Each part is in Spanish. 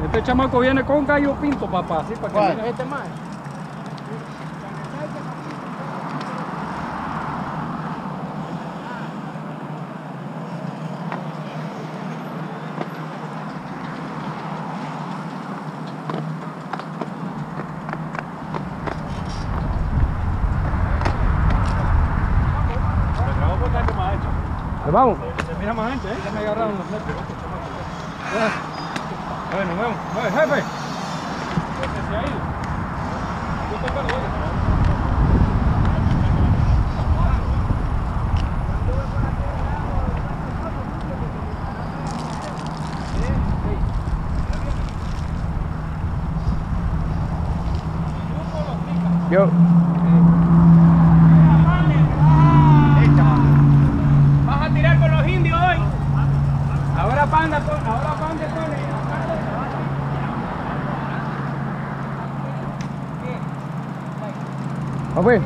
Este chamaco viene con gallo pinto, papá, así para que mires este más. Vamos. Se mira más gente, ya me agarraron los nervios. Bueno, vamos. Jefe. Se ha ido. Yo. ¿Vas a tirar con los indios hoy? Ahora panda pone. ¿No fue?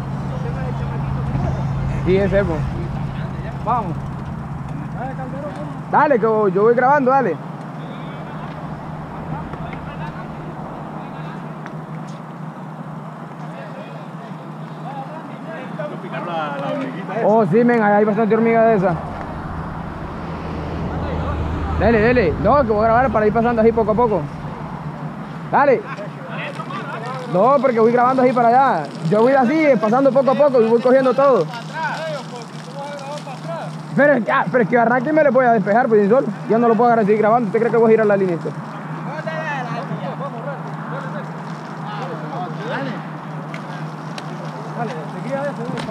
Sí, es Evo. Vamos. Dale, que yo voy grabando, dale. Oh, sí, men, hay bastante hormiga de esa. Dale. No, que voy a grabar para ir pasando así poco a poco. Dale. No, porque voy grabando así para allá. Yo voy así, pasando poco a poco y voy cogiendo todo. Pero es que arranque y me le voy a despejar, pues sin sol. Yo no lo puedo agarrar seguir grabando. ¿Usted cree que voy a girar la línea? Esto? Dale, seguida de eso,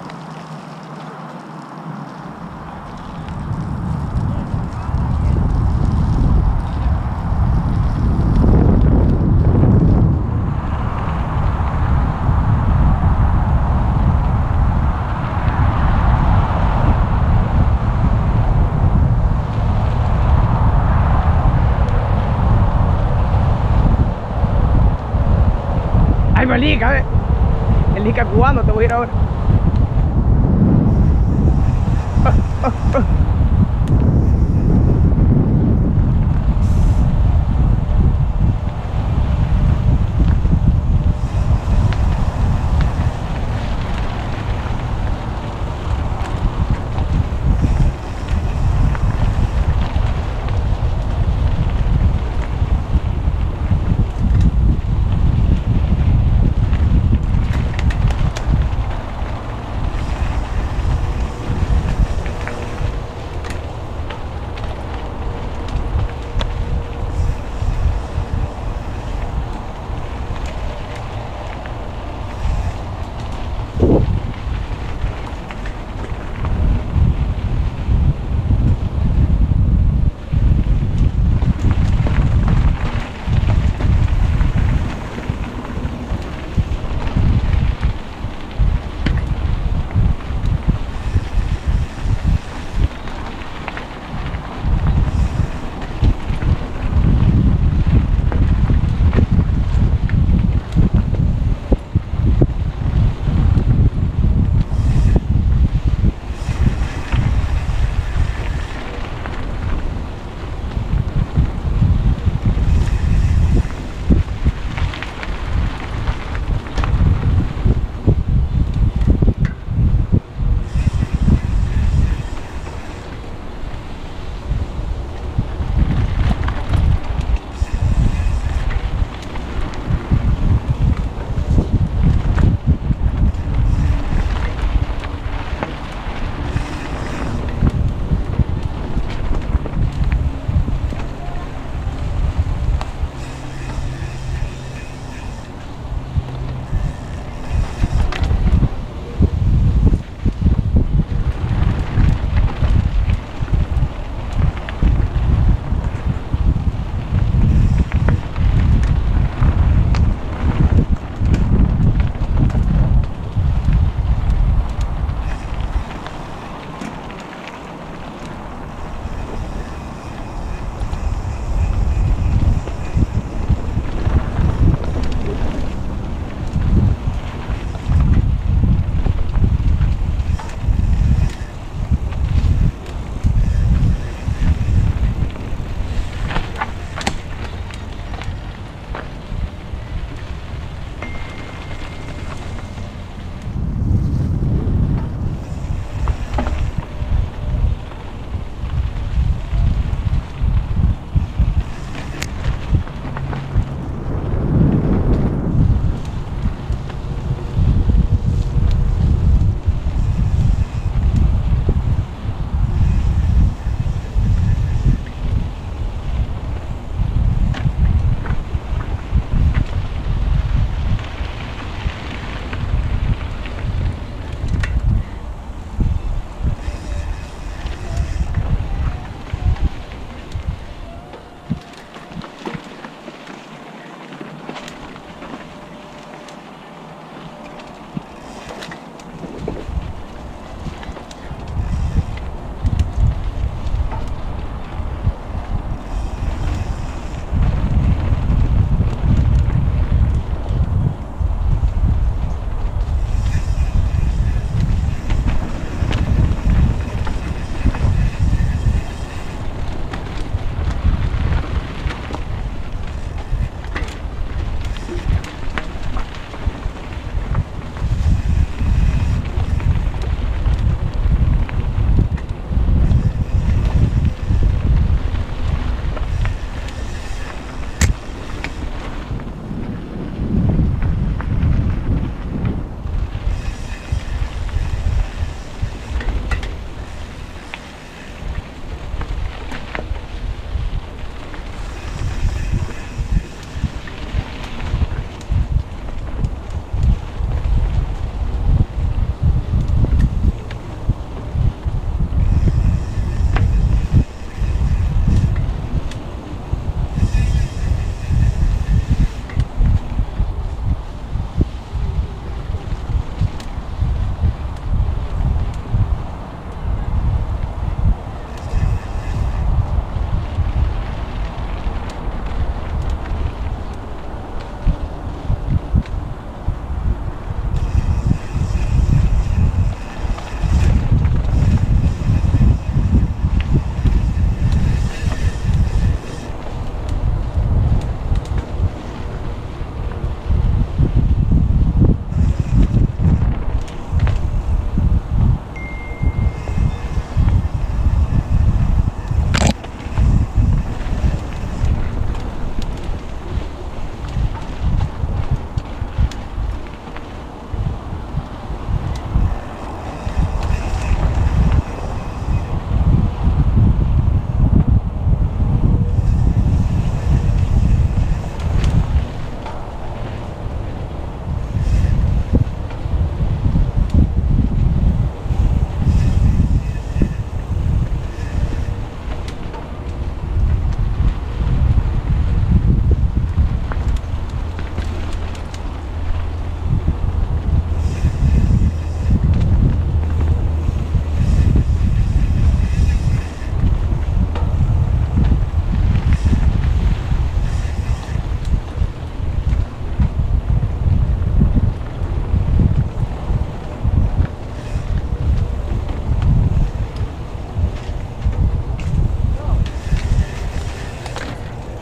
Ay, el Lica, ve. El Lica cubano, te voy a ir ahora.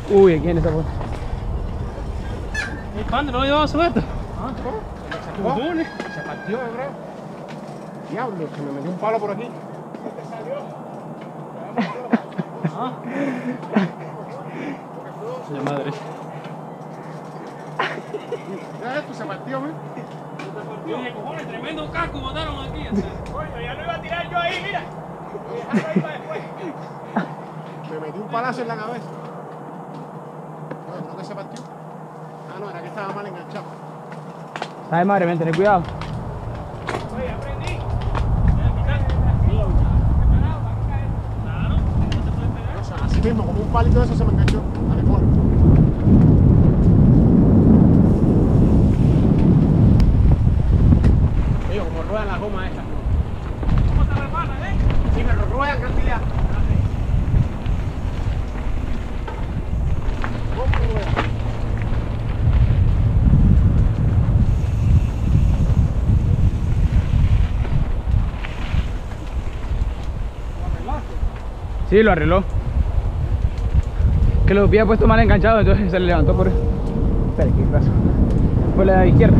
Uy, aquí en esa foto. El pan no llevaba suelto. Ah, ¿cómo? Se partió, yo creo. Diablo, se me metió un palo por aquí. De madre. Ya esto se partió, ¿eh? Oye, cojones, tremendo casco botaron aquí. Coño, ya lo iba a tirar yo ahí, mira. Dejarlo ahí para después. Me metí un palazo en la cabeza. No, creo que se partió. Ah, no, era que estaba mal enganchado. Ay, madre, ven, ten cuidado. Oye, aprendí. O sea, así mismo, como un palito de eso se me enganchó. Dale, corre. Oye, como ruedan las gomas estas, ¿no? ¿Cómo se reparan, Sí, me ruedan cantidad. ¿Cómo ruedan? Sí, lo arregló. Que lo había puesto mal enganchado, entonces se le levantó por eso. Espera, ¿qué pasa? Por la izquierda.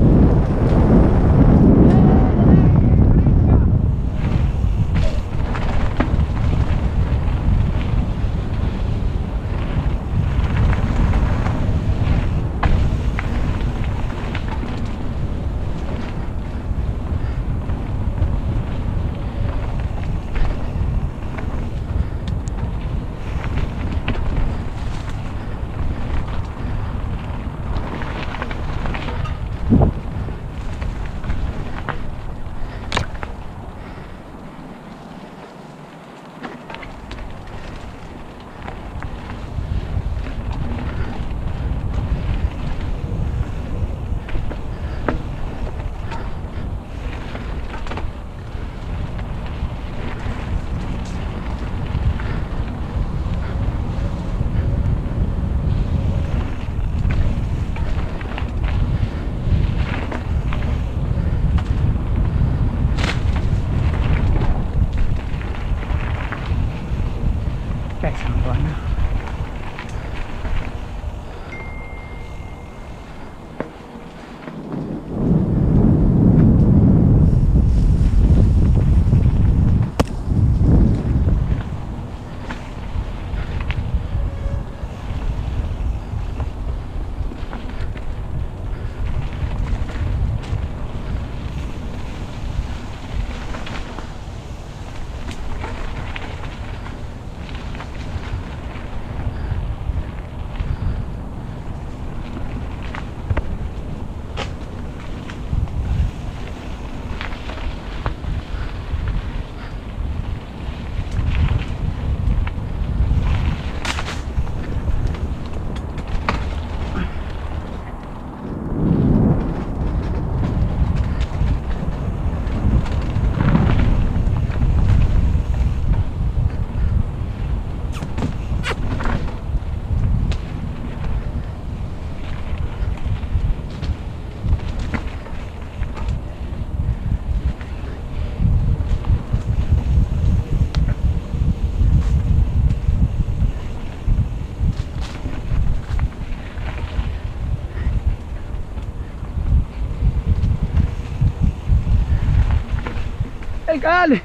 El canal.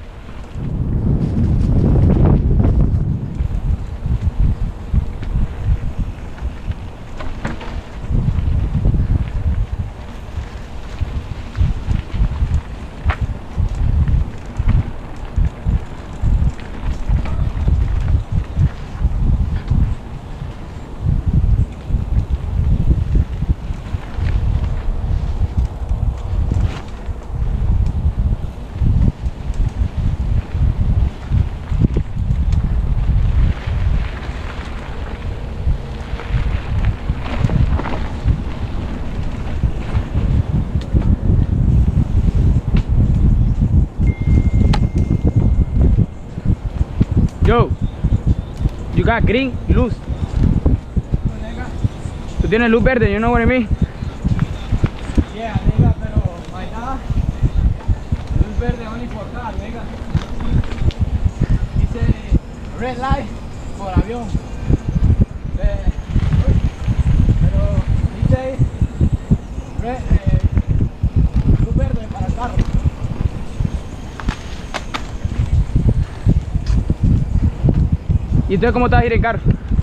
Yo, you got green luz. Tú tienes luz verde, you know what I mean? Yeah, nigga, pero my God, luz verde only for car, nigga. Dice red light por avión. ¿Y entonces cómo te vas a ir en carro?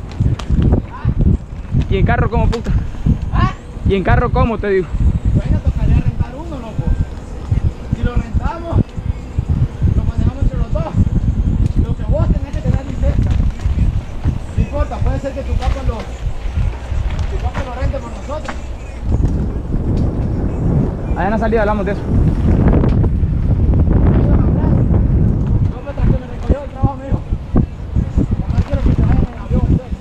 ¿Y en carro cómo, puta? ¿Y en carro cómo, te digo? Bueno, tocaría rentar uno, loco. Si lo rentamos, lo manejamos entre los dos. Lo que vos tenés que tener licencia. No importa, puede ser que tu papá lo rente por nosotros. Allá en la salida hablamos de eso. Yo me traje, me recogió el trabajo mío. No quiero que se vayan en avión ustedes.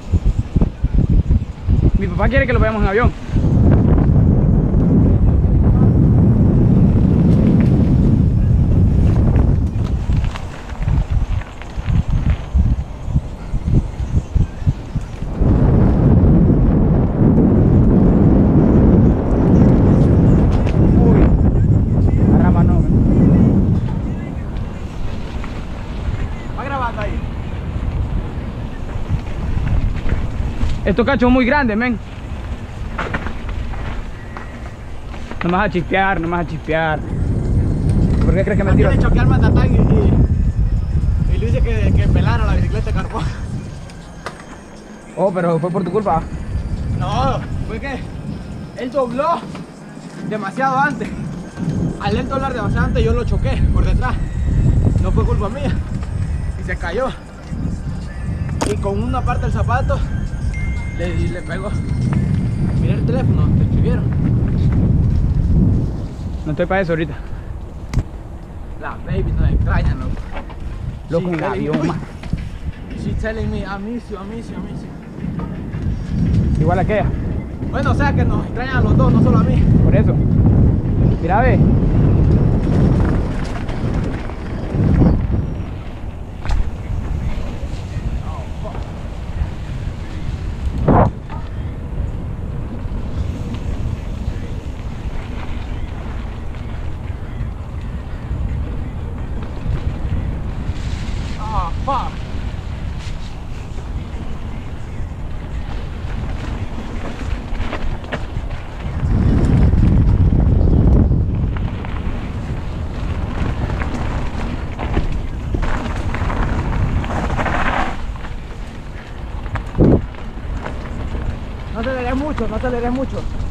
Mi papá quiere que lo vayamos en avión. Estos cachos son muy grandes, men. No me vas a chispear, no me vas a chispear. ¿Por qué crees que me tiro? Aquí le choqué al Matatán y le dice que pelaron la bicicleta de carbón. Oh, pero fue por tu culpa. No, fue que él dobló demasiado antes. Al él doblar demasiado antes yo lo choqué por detrás. No fue culpa mía. Y se cayó. Y con una parte del zapato le pegó. Mira el teléfono, te escribieron. No estoy para eso ahorita. La baby nos extraña, loco. Loco, en el avión, man. She's telling me, I miss you, I miss you, I miss you. Igual a aquella. Bueno, o sea que nos extrañan a los dos, no solo a mí. Por eso. Mira, ve. Ah, fuck. No aceleres mucho, no aceleres mucho.